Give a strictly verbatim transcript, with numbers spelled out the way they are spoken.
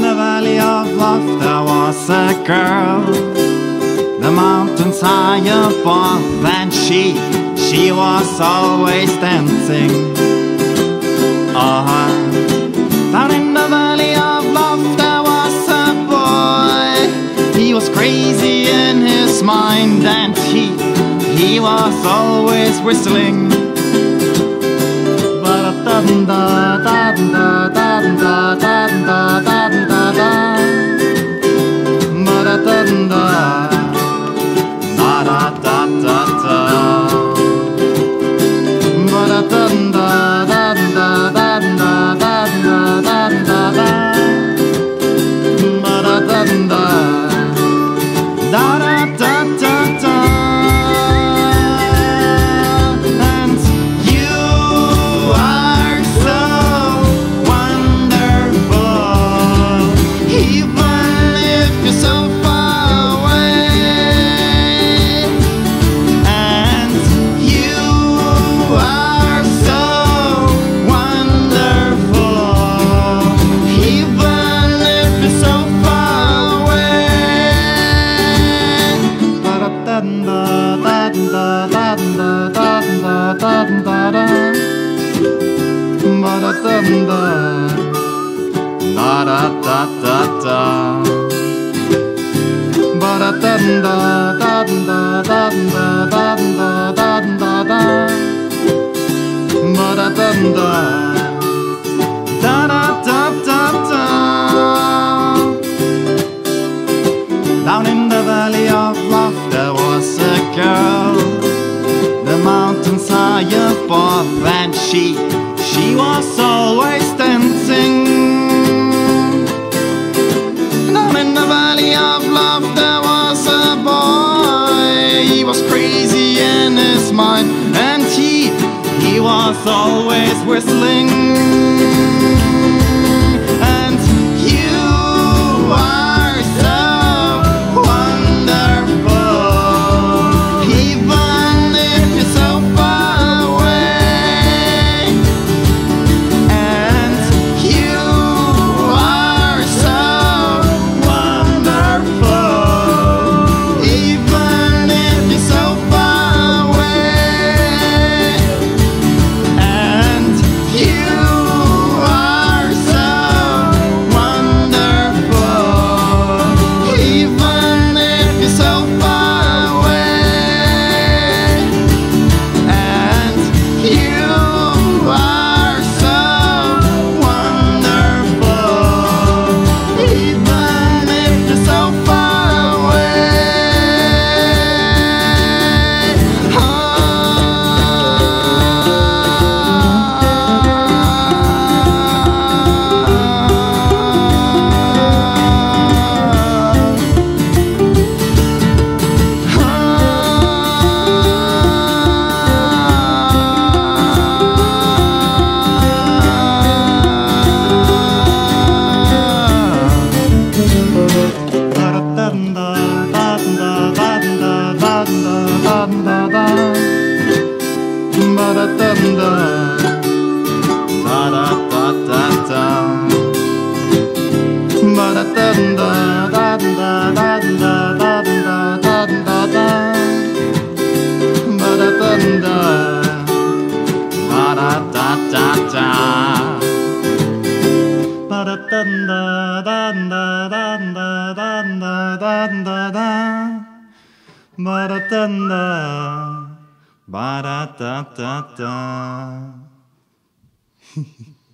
the valley of love there was a girl, the mountains high above, and she, she was always dancing. Uh-huh. Down in the valley of love there was a boy. He was crazy in his mind, and he, he was always whistling. Down in the valley of love there was a girl, the mountains high above, and she, she was always dancing. Down in the valley of love there was a boy. He was crazy in his mind, and he, he was always whistling. And you are so ba-da-da-da-da.